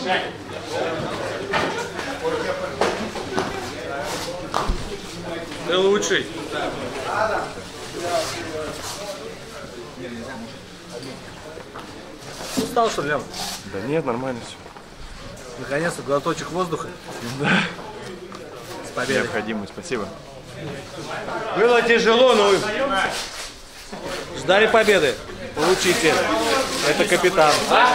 Ты лучший. Устал, что ли, Лем? Да нет, нормально все. Наконец-то глоточек воздуха. Да. С победой. Необходимый, спасибо. Было тяжело, но ждали победы. Получите. Это капитан.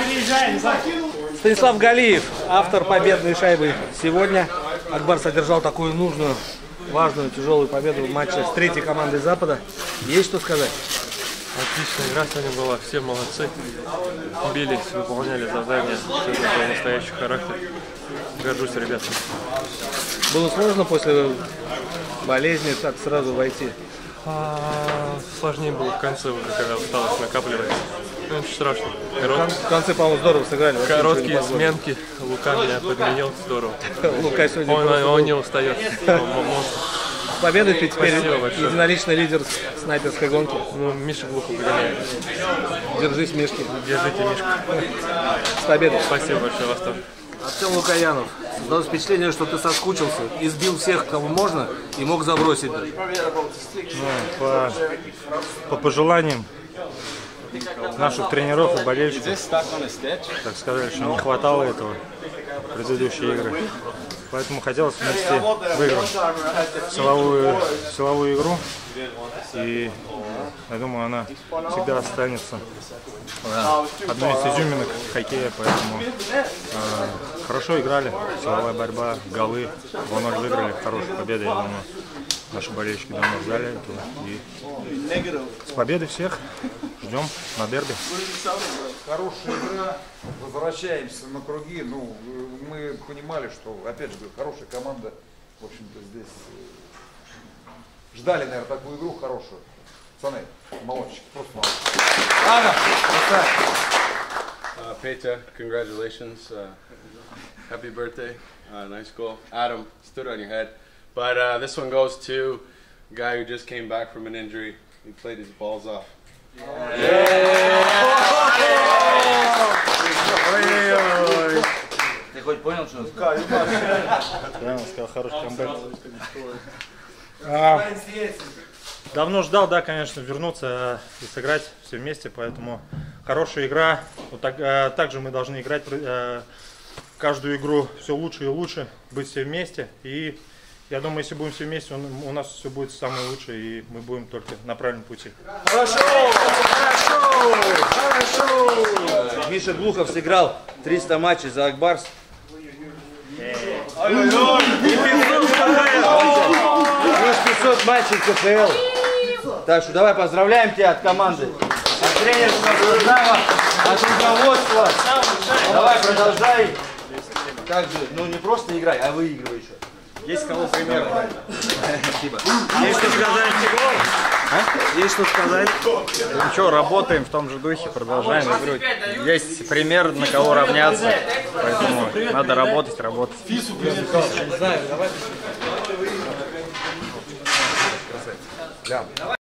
Станислав Галиев, автор победной шайбы. Сегодня Акбарс одержал такую нужную, важную, тяжелую победу в матче с третьей командой Запада. Есть что сказать? Отличная игра сегодня была, все молодцы. Бились, выполняли задания. Сегодня был настоящий характер. Горжусь ребятами. Было сложно после болезни так сразу войти? Сложнее было в конце, уже, когда усталость накапливается. Ну, ничего страшного. В конце, по-моему, здорово сыграли. Короткие сменки. Лука меня подменил, здорово. Лука сегодня он не устает. Победа, ты теперь большое. единоличный лидер снайперской гонки. Ну, Миша глухо погоняет. Держись, Мишки. Держите, Мишка. С победой. Спасибо большое, вас тоже. Артем Лукаянов. Создалось впечатление, что ты соскучился, избил всех, кого можно, и мог забросить. Ну, по пожеланиям наших тренеров и болельщиков, так сказать, что не хватало этого в предыдущие игры. Поэтому хотелось вместе выиграть силовую игру. И я думаю, она всегда останется одной из изюминок хоккея. Поэтому хорошо играли, силовая борьба, голы. 2-0 выиграли, хорошая победа, я думаю. Наши болельщики давно ждали этого. И с победой всех ждем на дерби. Хорошая игра, возвращаемся на круги. Ну, мы понимали, что, опять же, хорошая команда, в общем-то, здесь ждали, наверное, такую игру хорошую. Пацаны, молодчики, просто молодчики. Peter, congratulations. Happy birthday. Nice goal. Adam, stood on your head. But this one goes to a guy who just came back from an injury. He played his balls off. Ты хоть понял, что Правильно сказал, хороший камбэк. Давно ждал, да, конечно, вернуться и сыграть все вместе, поэтому хорошая игра. Вот также мы должны играть каждую игру все лучше и лучше, быть все вместе. И я думаю, если будем все вместе, у нас все будет самое лучшее, и мы будем только на правильном пути. Хорошо! Хорошо! Миша Глухов сыграл 300 матчей за Акбарс. Плюс 500 матчей КФЛ. Так что давай поздравляем тебя от команды, от тренерского состава, от руководства. Давай продолжай. Также, ну не просто играй, а выигрывай еще. Есть кого пример. Спасибо. Есть что сказать? Есть что сказать? Ничего, работаем в том же духе, продолжаем игру. Есть пример, на кого равняться, поэтому надо работать. Не знаю, давай.